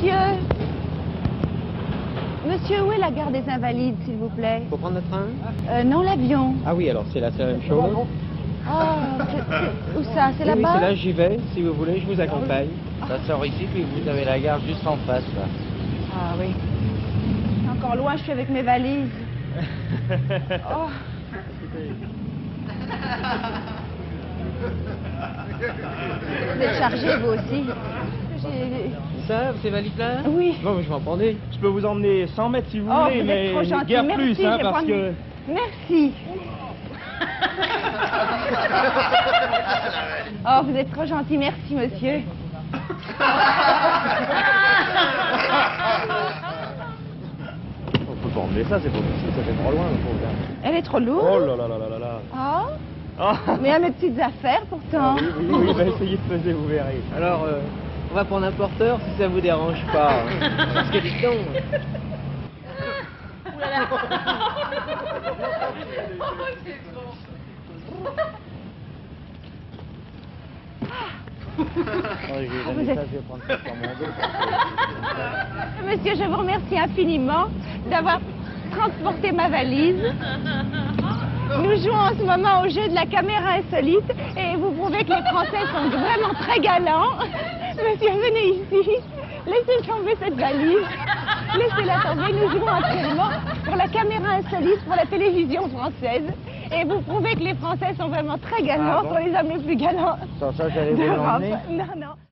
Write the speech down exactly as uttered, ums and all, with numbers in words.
Monsieur Monsieur, où est la gare des Invalides, s'il vous plaît? Faut prendre le train? Euh, non, l'avion. Ah oui, alors c'est là, c'est la même chose. Oh, c'est- c'est- où ça? C'est Oui, oui, là-bas? c'est là, j'y vais. Si vous voulez, je vous accompagne. Ça sort ici, puis vous avez la gare juste en face, là. Ah oui. C'est encore loin, je suis avec mes valises. Oh. Vous êtes chargé, vous aussi. J'ai- Ça, c'est valide là? Oui. Bon, mais je vais en prendre une. Je peux vous emmener cent mètres si vous Oh, voulez, vous mais êtes trop gentil. guère Merci, plus, je hein, vais parce prendre- que... Merci. Oh, vous êtes trop gentil. Merci, monsieur. On peut pas emmener ça, c'est pas possible, ça fait trop loin, le pauvre gars. Elle est trop lourde. Oh là là là là là là. Ah. Ah. Mais à mes petites affaires, pourtant. Oui, oui, oui, bah, essayez de peser, vous verrez. Alors, euh, on va prendre un porteur si ça vous dérange pas. hein. Parce que dis donc. Oh, je vais vous donner êtes- ça, je vais prendre ça sur mon dos. Monsieur, je vous remercie infiniment d'avoir transporté ma valise. Nous jouons en ce moment au jeu de la caméra insolite et vous prouvez que les Français sont vraiment très galants. Monsieur, venez ici. Laissez tomber cette valise. Laissez-la tomber. Nous jouons actuellement pour la caméra insolite pour la télévision française. Et vous prouvez que les Français sont vraiment très galants, Ah bon? sont les hommes les plus galants Sans ça, j'allais vous d'Europe. l'emmener. Non, non.